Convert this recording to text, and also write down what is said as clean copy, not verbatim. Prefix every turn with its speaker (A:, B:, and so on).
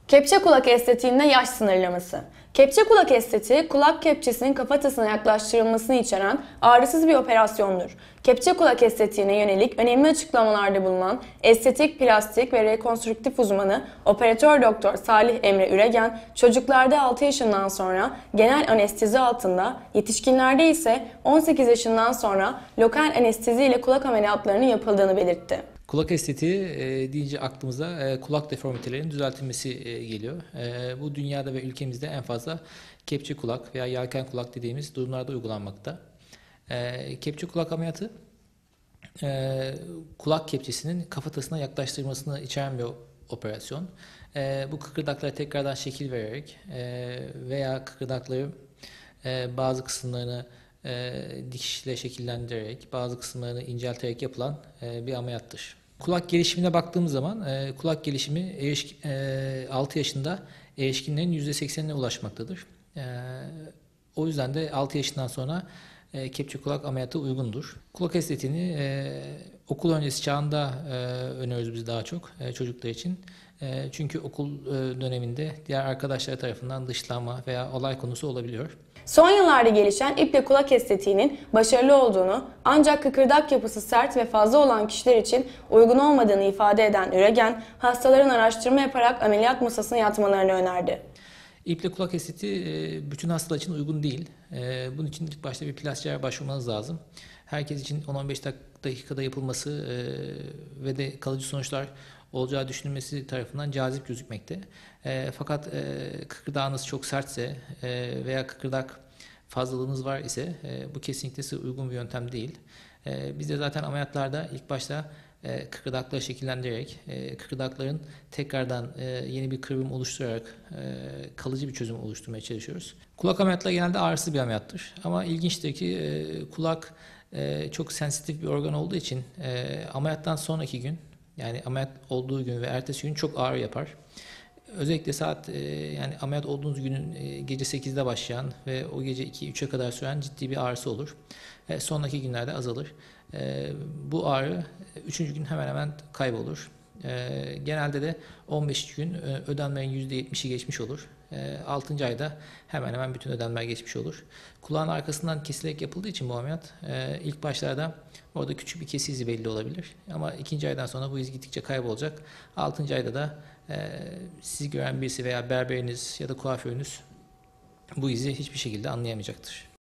A: Kepçe kulak estetiğinde yaş sınırlaması. Kepçe kulak estetiği, kulak kepçesinin kafatasına yaklaştırılmasını içeren ağrısız bir operasyondur. Kepçe kulak estetiğine yönelik önemli açıklamalarda bulunan estetik, plastik ve rekonstrüktif uzmanı Operatör Doktor Salih Emre Üregen, çocuklarda 6 yaşından sonra genel anestezi altında, yetişkinlerde ise 18 yaşından sonra lokal anestezi ile kulak ameliyatlarının yapıldığını belirtti.
B: Kulak estetiği deyince aklımıza kulak deformitelerinin düzeltilmesi geliyor. Bu dünyada ve ülkemizde en fazla kepçe kulak veya yelken kulak dediğimiz durumlarda uygulanmakta. Kepçe kulak ameliyatı kulak kepçesinin kafatasına yaklaştırılmasını içeren bir operasyon. Bu kıkırdaklara tekrardan şekil vererek veya kıkırdakları bazı kısımlarını dikişle şekillendirerek, bazı kısımlarını incelterek yapılan bir ameliyattır. Kulak gelişimine baktığımız zaman kulak gelişimi 6 yaşında erişkinlerin %80'ine ulaşmaktadır. O yüzden de 6 yaşından sonra kepçe kulak ameliyatı uygundur. Kulak estetiğini okul öncesi çağında öneriyoruz biz daha çok çocuklar için. Çünkü okul döneminde diğer arkadaşlar tarafından dışlanma veya alay konusu olabiliyor.
A: Son yıllarda gelişen iple kulak estetiğinin başarılı olduğunu ancak kıkırdak yapısı sert ve fazla olan kişiler için uygun olmadığını ifade eden Üregen, hastaların araştırma yaparak ameliyat masasına yatmalarını önerdi.
B: İple kulak estetiği bütün hastalar için uygun değil. Bunun için ilk başta bir plastik başvurmanız lazım. Herkes için 10-15 dakikada yapılması ve de kalıcı sonuçlar olacağı düşünülmesi tarafından cazip gözükmekte. Fakat kıkırdağınız çok sertse veya kıkırdak fazlalığınız var ise bu kesinlikle size uygun bir yöntem değil. Biz de zaten ameliyatlarda ilk başta kıkırdakları şekillendirerek, kıkırdakların tekrardan yeni bir kıvrım oluşturarak kalıcı bir çözüm oluşturmaya çalışıyoruz. Kulak ameliyatları genelde ağrısız bir ameliyattır. Ama ilginçtir ki kulak çok sensitif bir organ olduğu için ameliyattan sonraki gün, yani ameliyat olduğu gün ve ertesi gün çok ağrı yapar. Özellikle yani ameliyat olduğunuz günün gece 8'de başlayan ve o gece 2-3'e kadar süren ciddi bir ağrısı olur. Sonraki günlerde azalır. Bu ağrı 3. gün hemen hemen kaybolur. Genelde de 15 gün ödemlerin %70'i geçmiş olur. 6. ayda hemen hemen bütün ödemler geçmiş olur. Kulağın arkasından kesilerek yapıldığı için bu ameliyat ilk başlarda orada küçük bir kesi izi belli olabilir. Ama 2. aydan sonra bu iz gittikçe kaybolacak. 6. ayda da sizi gören birisi veya berberiniz ya da kuaförünüz bu izi hiçbir şekilde anlayamayacaktır.